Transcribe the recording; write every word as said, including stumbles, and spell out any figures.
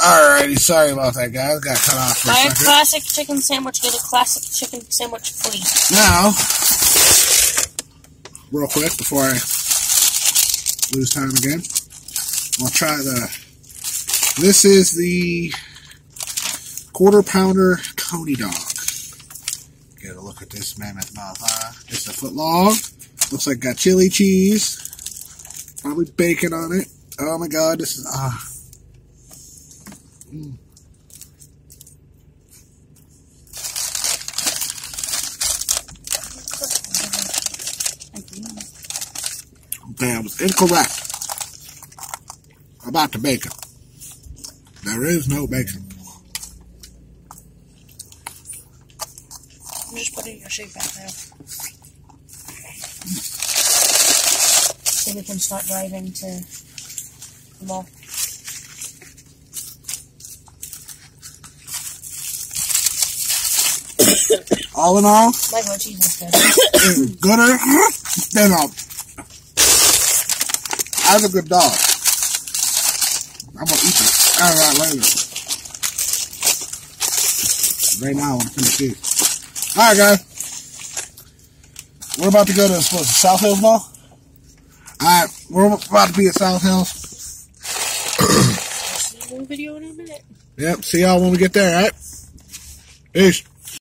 Alrighty, sorry about that, guys. Got cut off for a Buy a second. classic chicken sandwich, get a classic chicken sandwich free. Now, real quick, before I lose time again, I'll try the, this is the quarter pounder Cony dog. Get a look at this mammoth mouth, huh? It's a foot long. Looks like got chili cheese. Probably bacon on it. Oh my god, this is, ah. Mm. Okay, I was incorrect about the bacon. There is no bacon. I'm just putting your shake back there. So we can start driving to the mall. All in all, Like what cheese is good. it's gooder than a. That's a good dog. I'm gonna eat it. All right, later. Right now, I want to finish these. All right, guys. We're about to go to supposed to South Hills Mall. All right, we're about to be at South Hills. See you in the video in a minute. Yep. See y'all when we get there. All right. Peace.